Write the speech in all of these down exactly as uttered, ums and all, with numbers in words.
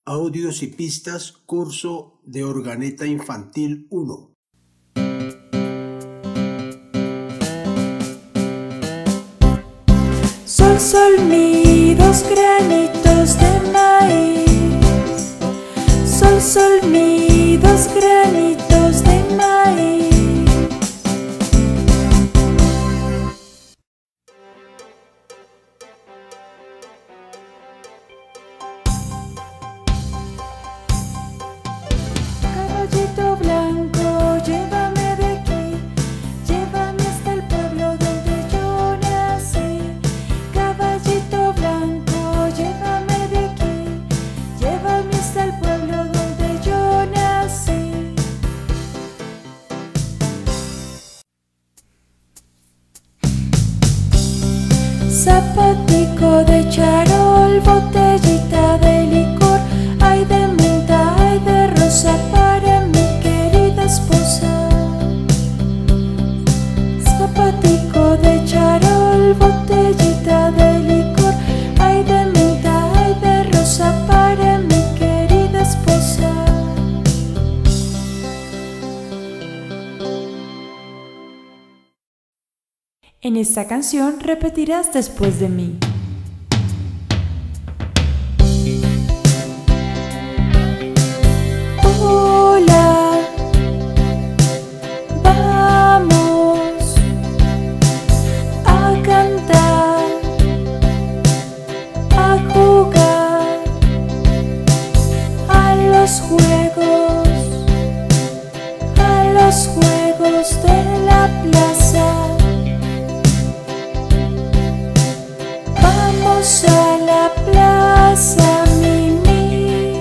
Audios y pistas, curso de organeta infantil uno. Sol, sol, mi, dos granitos de maíz. Sol, sol, mi, dos granitos de maíz. Caballito blanco, llévame de aquí, llévame hasta el pueblo donde yo nací. Caballito blanco, llévame de aquí, llévame hasta el pueblo donde yo nací. Zapatico de charol, botellita de licor, ay de menta, ay de rosa para mi querida esposa. Zapatico de charol, botellita de licor, ay de menta, ay de rosa para mi querida esposa. En esta canción repetirás después de mí. Hola, vamos a cantar, a jugar a los juegos, a los juegos de la plaza. Vamos a la plaza, Mimi.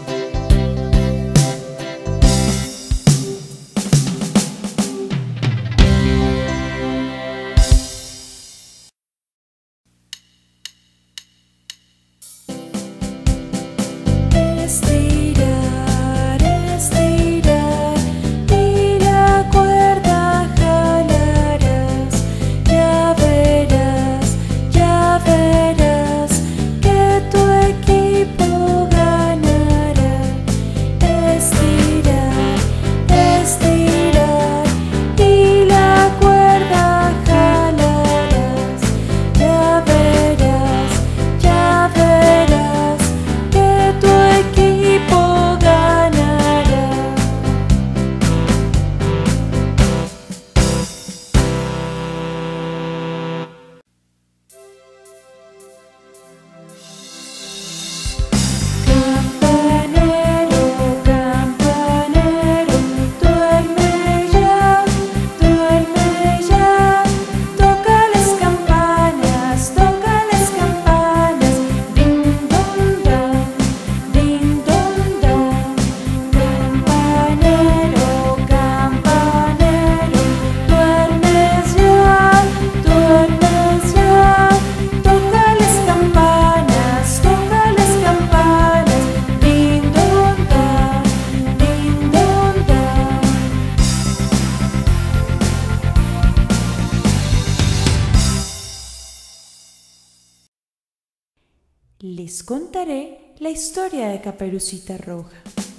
Estirar, estirar y la cuerda jalarás. Ya verás, ya verás que tu equipo ganará. Estirar, estirar y la cuerda jalarás. Ya verás, ya verás que tu equipo ganará. Campanero, campanero, duerme ya, duerme ya. Toca las campanas, toca las campanas. Ding dong dong, ding dong dong. Campanero, campanero, duermes ya, duermes ya. Toca las campanas, toca las campanas. Ding dong dong, ding dong dong. Les contaré la historia de Caperucita Roja.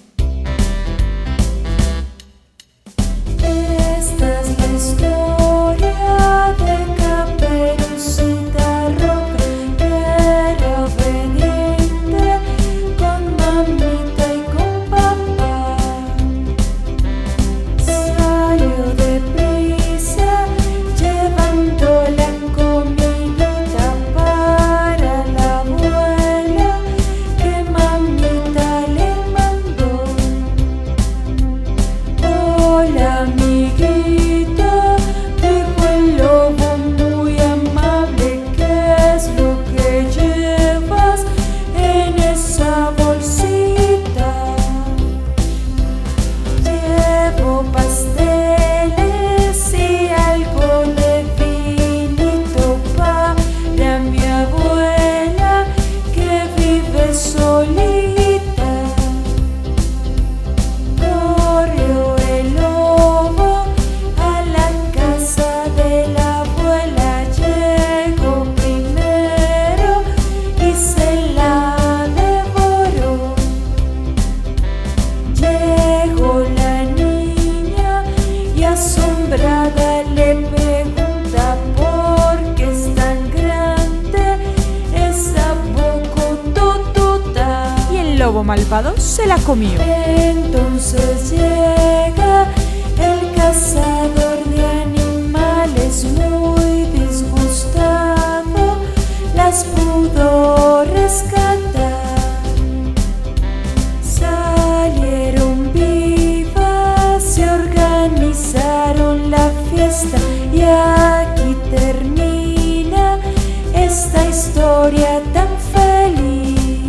Esta es la historia de Caperucita Roja, que era obediente con mamita y con papá. Salió deprisa llevando la comidita para la abuela que mamita le mandó. lobo malvado se la comió. Entonces llega el cazador de animales muy disgustado, las pudo rescatar. Salieron vivas, se organizaron la fiesta y aquí termina esta historia tan feliz.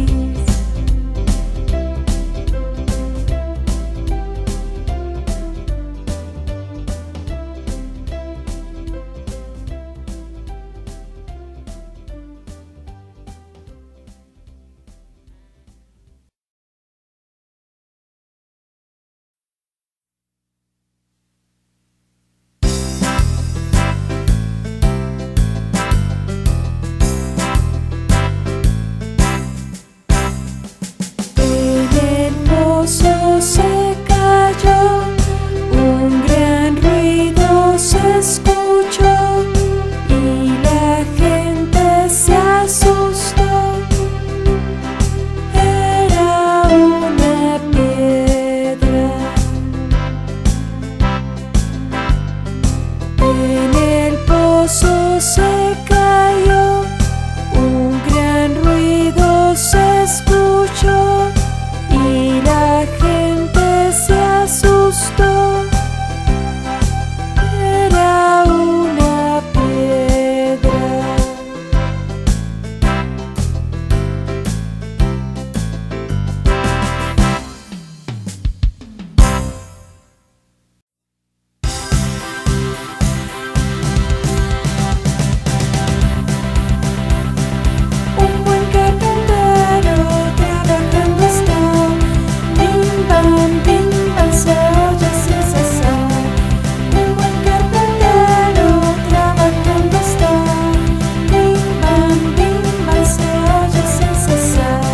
Se cayó, un gran ruido se escuchó y la gente se asustó. Era una piedra. En el pozo se cayó, un gran ruido se escuchó y la gente se asustó. Era una piedra. Un buen carpintero trabajando está. Bim bam, bim bam, se oye sin cesar. Un buen carpintero trabajando está. Bim bam, bim bam, se oye sin cesar.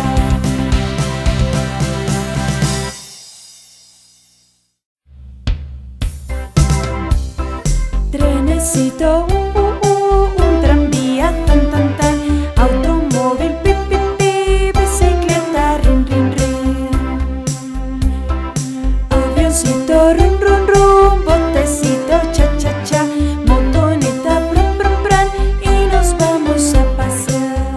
Trenecito, uh, uh, uh, un tranvía, tan tan tan, automóvil, pi pi pi, bicicleta, rin rin rin. Avioncito, rum rum rum, botecito, cha cha cha, motoneta, brum brum brum, y nos vamos a pasear.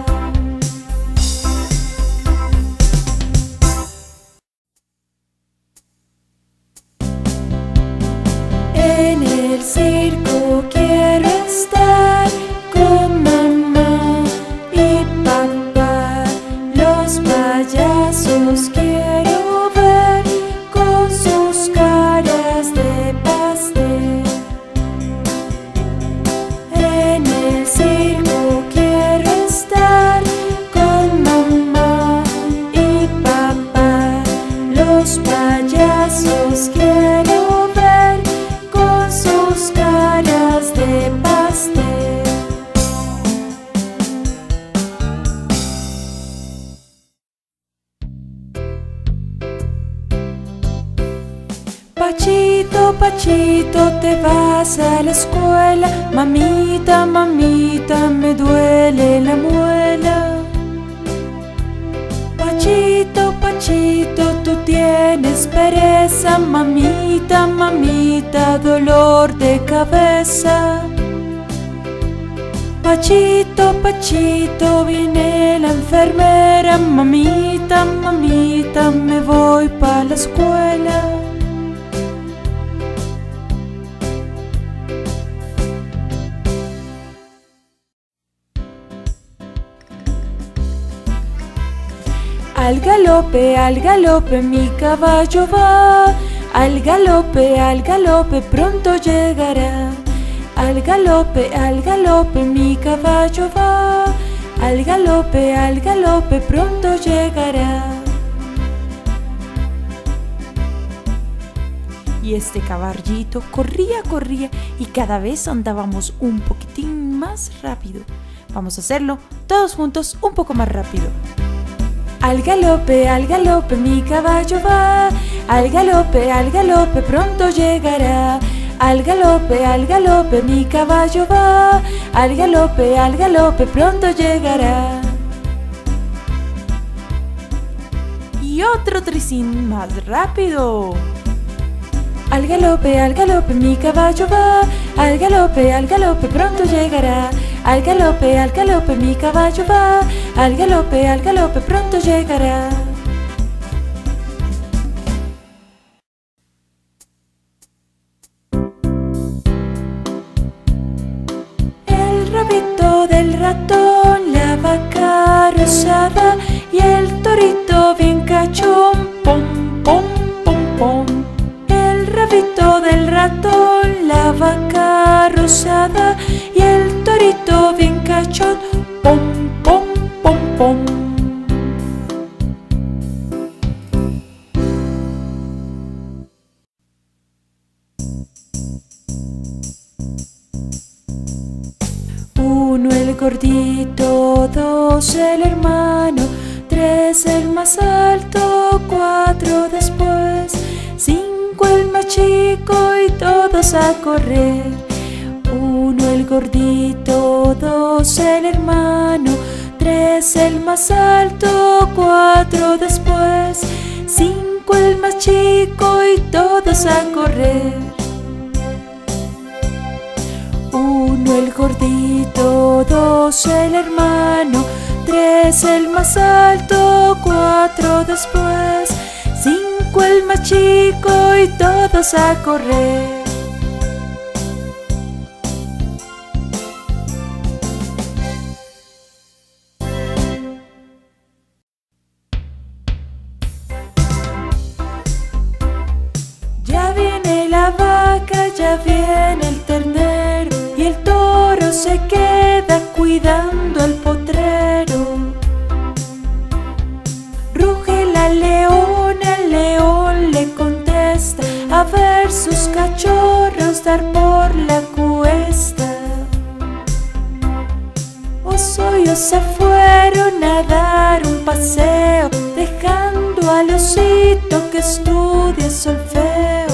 En el circo quiero estar con mamá y papá. Los payasos quiero ver con sus caras de pastel. En el circo quiero estar con mamá y papá. Los payasos quiero ver con sus caras de pastel. Pachito, Pachito, te vas a la escuela. Mamita, mamita, me duele la muela. Pachito, Pachito, tú tienes pereza. Mamita, mamita, dolor de cabeza. Pachito, Pachito, viene la enfermera. Mamita, mamita, me voy pa' la escuela. Al galope, al galope, mi caballo va. Al galope, al galope, pronto llegará. Al galope, al galope, mi caballo va. Al galope, al galope, pronto llegará. Y este caballito corría, corría y cada vez andábamos un poquitín más rápido. Vamos a hacerlo todos juntos un poco más rápido. Al galope, al galope, mi caballo va. Al galope, al galope, pronto llegará. Al galope, al galope, mi caballo va. Al galope, al galope, pronto llegará. Y Y otro tricín más rápido. Al galope, al galope mi caballo va, al galope, al galope pronto llegará. Al galope, al galope mi caballo va, al galope, al galope pronto llegará. El rabito del ratón, la vaca rosada y el torito bien cachón, pom, pom, pom, pom. El rabito del ratón, la vaca rosada y el torito bien cachón, pom, pom, pom, pom. Uno el gordito, dos el hermano, tres el más alto, cuatro después, cinco el más chico y todos a correr. Uno el gordito, dos el hermano, tres el más alto, cuatro después, cinco el más chico y todos a correr. Uno el gordito, dos el hermano, tres el más alto, cuatro después, cinco el más chico y todos a correr. Ya viene la vaca, ya viene el ternero, y el toro se queda cuidando al potrero. Ruge la leona, el león le contesta, a ver sus cachorros dar por la cuesta. Oso y osa fueron a dar un paseo, dejando al osito que estudia solfeo.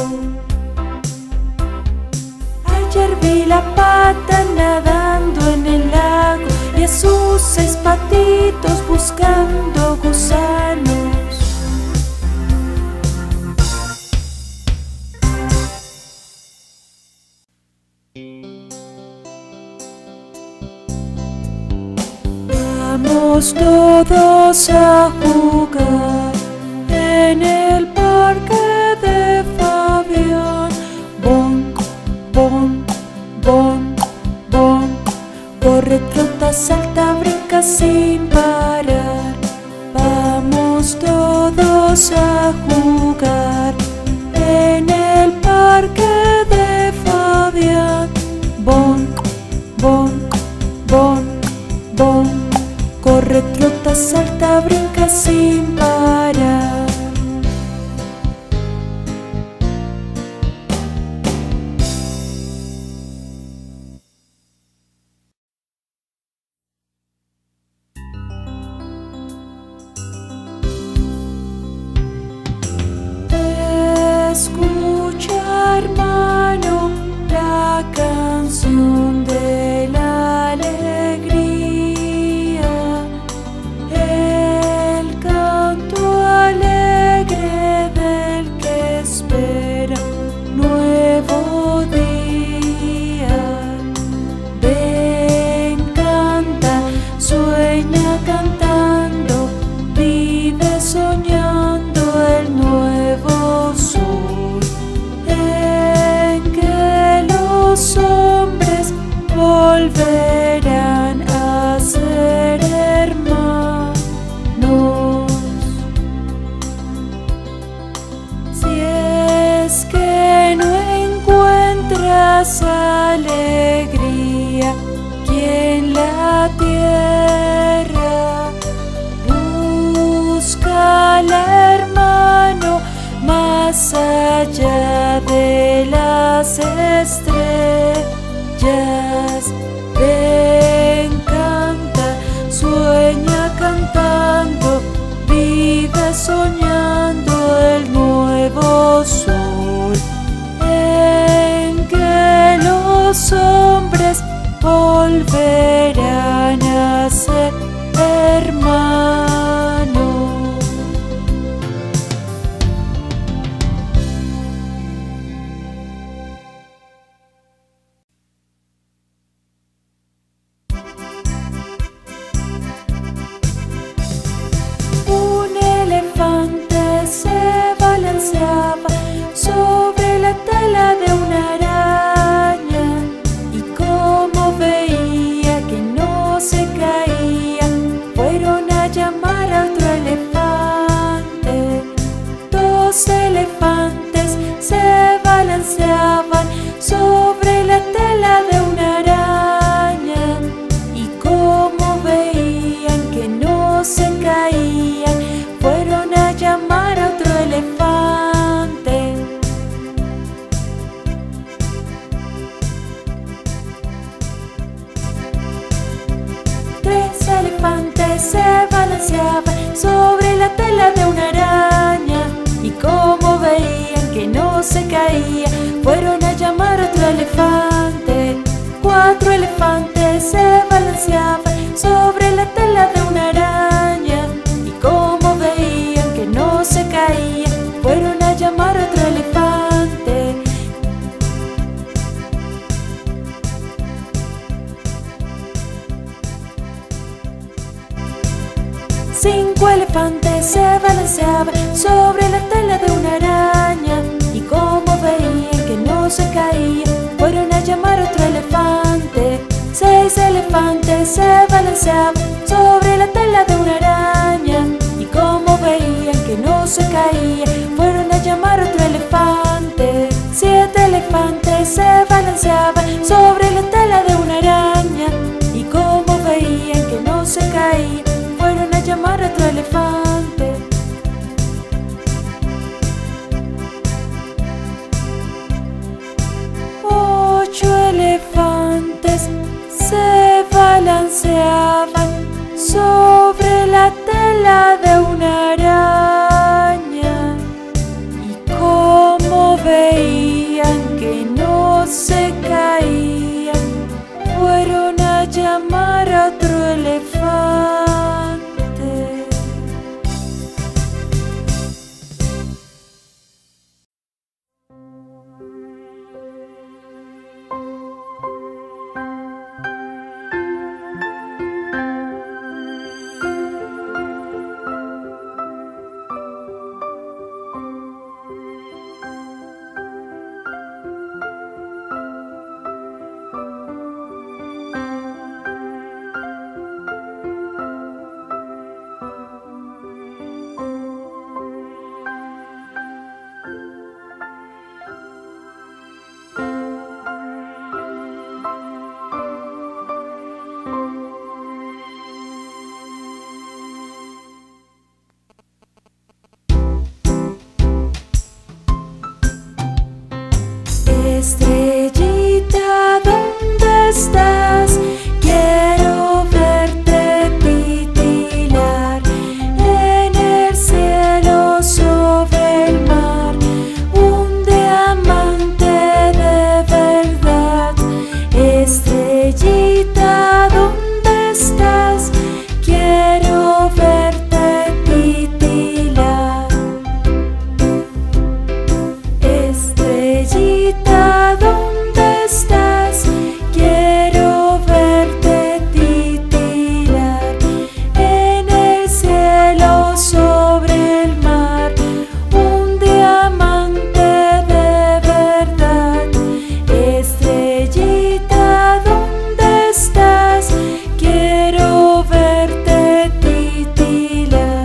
Ayer vi la pata nadando en el lago y a sus seis patitos buscando gusanos. Vamos todos a jugar en el parque de Fabián. Bonk, bonk, bonk, bonk. Corre, trota, salta, brinca sin parar. Vamos todos a jugar en el parque de Fabián. Bonk, bonk, bonk, bonk. Corre, trota, salta, brinca sin parar. Escucha, hermano, la canción de la alegría, el canto alegre del que espera nuevo día. Ven, canta, sueña cantando, vive soñando el nuevo sol, en que los hombres volverán a ser hermanos. Si es que no encuentras alegría aquí en la tierra, búscala, hermano, más allá de las estrellas. Ven, canta, sueña cantando, vive soñando el nuevo sol, en que los hombres volverán tela de una araña, y como veían que no se caía, fueron a llamar a otro elefante. Cuatro elefantes se balanceaban sobre la tela de una araña, y como veían que no se caía, fueron a llamar a otro elefante. Cinco elefantes se balanceaban sobre la tela de una araña, y como veían que no se caía, fueron a llamar a otro elefante. Seis elefantes se balanceaban sobre la tela de una araña, y como veían que no se caía, fueron a llamar a otro elefante. Siete elefantes se balanceaban sobre la tela de una araña, y como veían que no se caía, fueron a llamar a otro elefante. Ocho elefantes se balanceaban sobre la tela de una araña, y como veían que no se caían, fueron a llamar a otro elefante. Estrellita, ¿dónde estás? Quiero verte titilar en el cielo sobre el mar, un diamante de verdad. Estrellita, ¿dónde estás? Quiero verte titilar. Estrellita, ¿dónde estás? Quiero verte titilar en el cielo sobre el mar, un diamante de verdad. Estrellita, ¿dónde estás? Quiero verte titilar.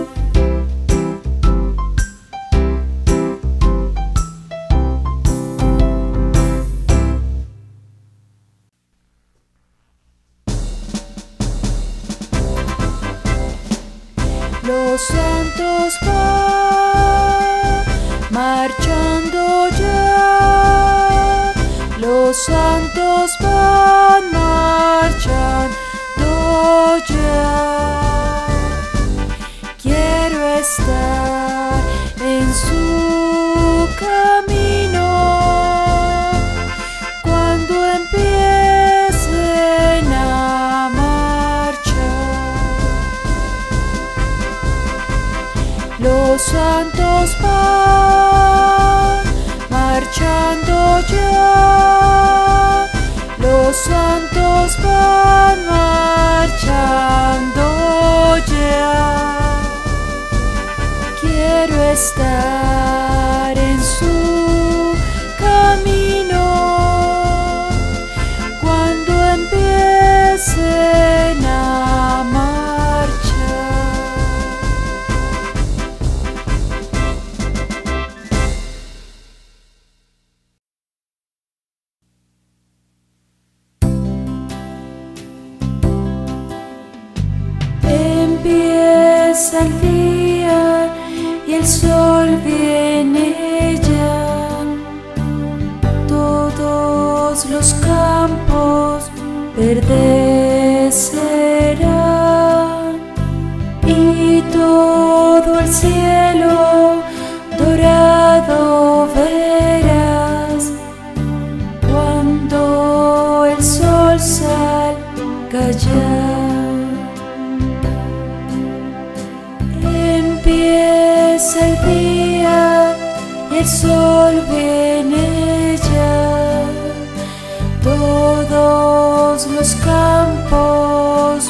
Los santos van marchando ya, los santos van marchando ya. Quiero estar en su camino cuando empiecen a marchar. Los santos van marchando ya, los santos van marchando ya. Quiero estar en su camino cuando empiecen a marchar. Empieza el día y el sol viene ya. Todos los campos verdecerán y todo el el sol viene ya, todos los campos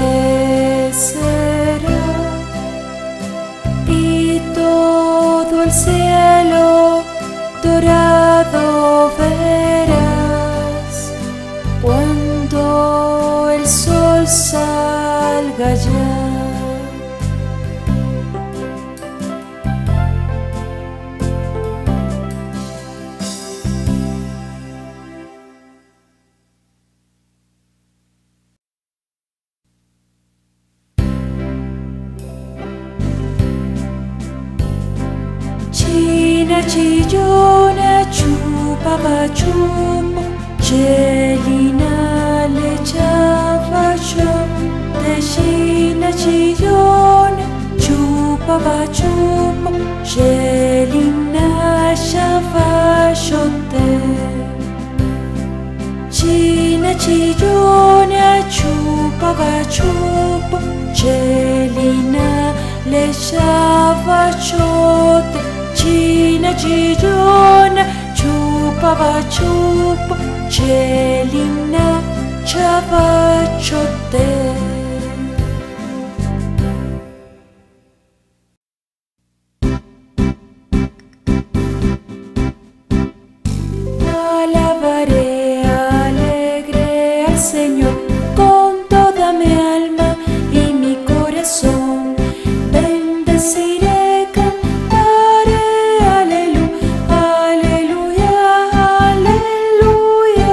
verdecerán y todo el cielo dorado verás cuando el sol salga ya. China chillona chupaba chupo, Chelina le echaba yo. De China chillona chupaba chupo, Chelina echaba yo te. China chillona chupaba chupo, Chelina le echaba yo te. China chillona chupaba chupo, Chelina echaba yo te. Alabaré alegre al Señor con toda mi alma y mi corazón. Bendeciré, cantaré, aleluya, aleluya, aleluya.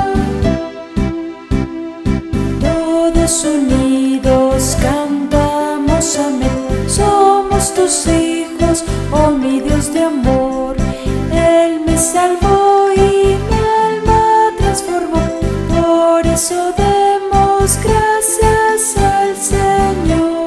Todos unidos cantamos amén. Somos tus hijos, oh mi Dios de amor. Él me salvó y mi alma transformó. Por eso demos gracias al Señor.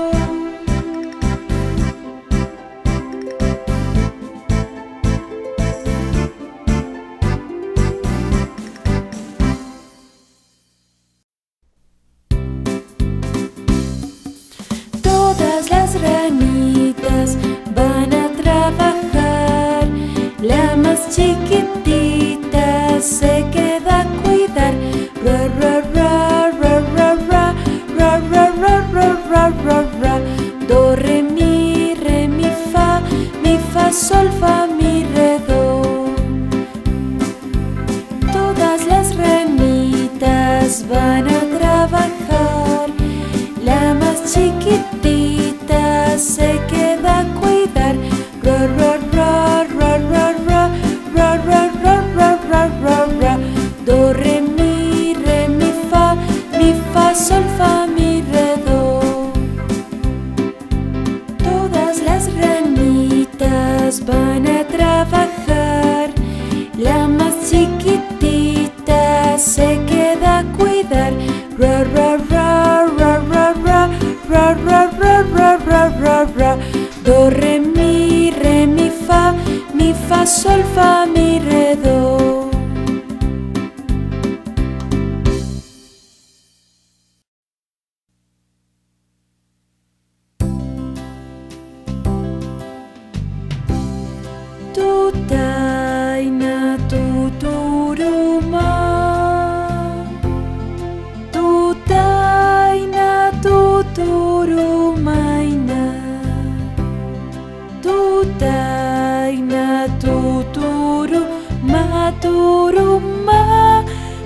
Todas las ranitas van a trabajar, la más chiquitita se queda a cuidar. Ra ra ra ra ra ra ra ra ra ra ra ra ra. Do re mi re mi fa, mi fa sol fa mi re do. Todas las ranitas van a trabajar, la más chiquitita se queda a cuidar. Ra ra ra ra ra ra ra ra ra ra ra ra ra. Do re mi re mi fa, mi fa sol fa mi re do. Todas las ranitas van a trabajar, la más chiquitita se queda a cuidar. Ra ra ra ra ra ra ra ra ra ra ra ra ra. Do re mi re mi fa, mi fa sol fa mi re do. Tutaina tuturuma, tutaina tuturumaina, tutaina tuturuma turuma,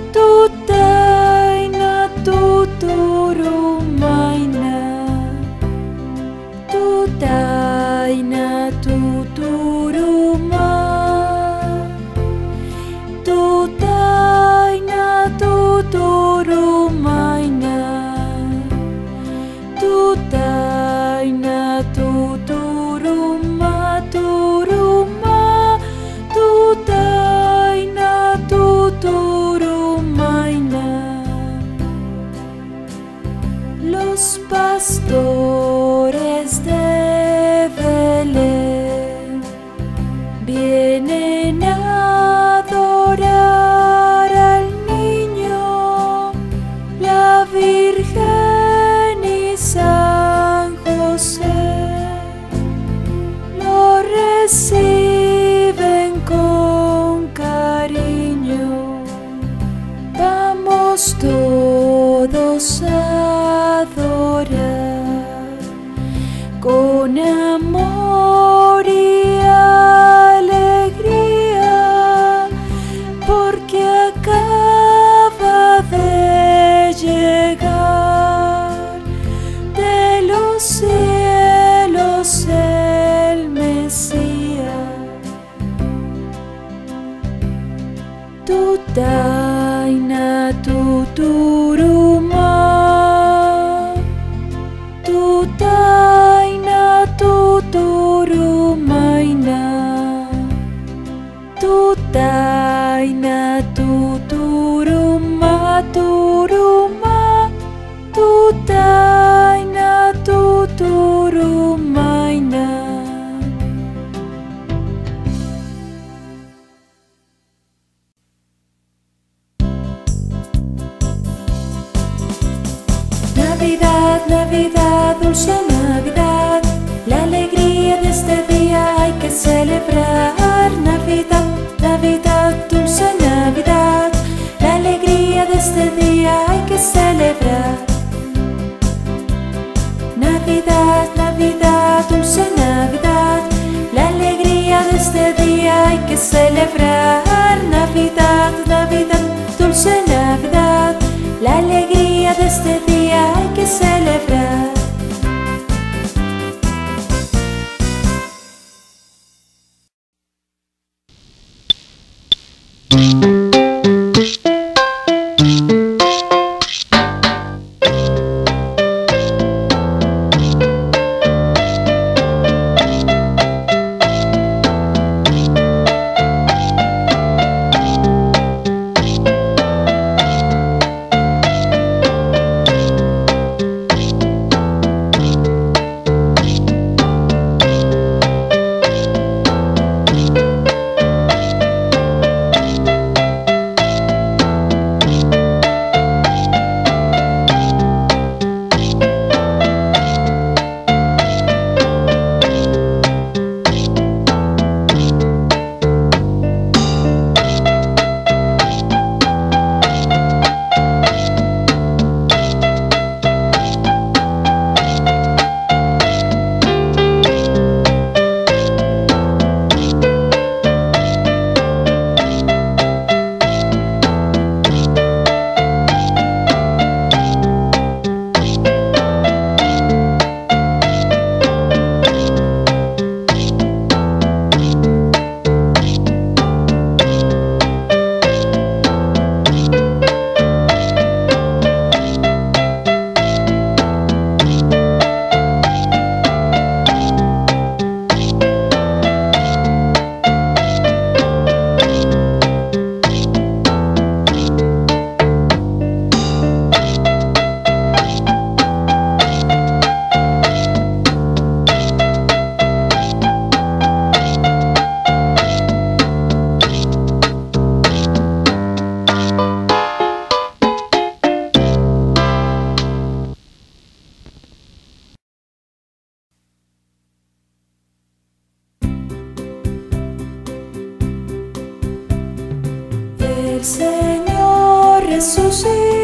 tutaina tuturumaina, tutaina tuturuma, tutaina tuturumaina, tutaina tuturuma turuma, tutaina tuturumaina. Los pastores de Belén vienen a adorar al niño, la Virgen y San José lo reciben Tutaina tuturuma, tutaina tuturumaina, tutaina tuturuma turuma, tutaina tuturumaina. Navidad, Navidad, dulce Navidad, la alegría de este día hay que celebrar. Navidad, Navidad, dulce Navidad, la alegría de este día hay que celebrar. Navidad, Navidad, dulce Navidad, la alegría de este día hay que celebrar. Navidad, Navidad, dulce Navidad, la alegría de este día hay que celebrar. El Señor resucitó.